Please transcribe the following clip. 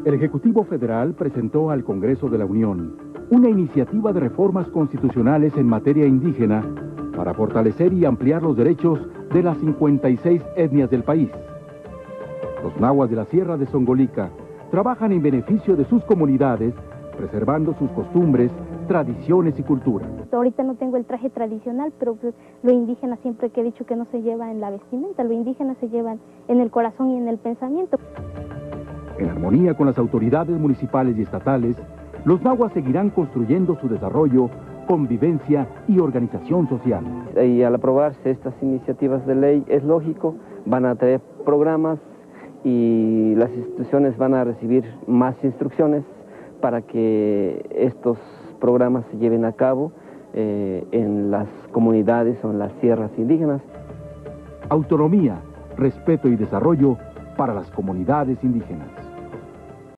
El Ejecutivo Federal presentó al Congreso de la Unión una iniciativa de reformas constitucionales en materia indígena para fortalecer y ampliar los derechos de las 56 etnias del país. Los nahuas de la Sierra de Songolica trabajan en beneficio de sus comunidades, preservando sus costumbres, tradiciones y cultura. Ahorita no tengo el traje tradicional, pero pues, lo indígena siempre que he dicho que no se lleva en la vestimenta, lo indígena se lleva en el corazón y en el pensamiento. En armonía con las autoridades municipales y estatales, los nahuas seguirán construyendo su desarrollo, convivencia y organización social. Y al aprobarse estas iniciativas de ley, es lógico, van a traer programas y las instituciones van a recibir más instrucciones para que estos programas se lleven a cabo en las comunidades o en las sierras indígenas. Autonomía, respeto y desarrollo para las comunidades indígenas.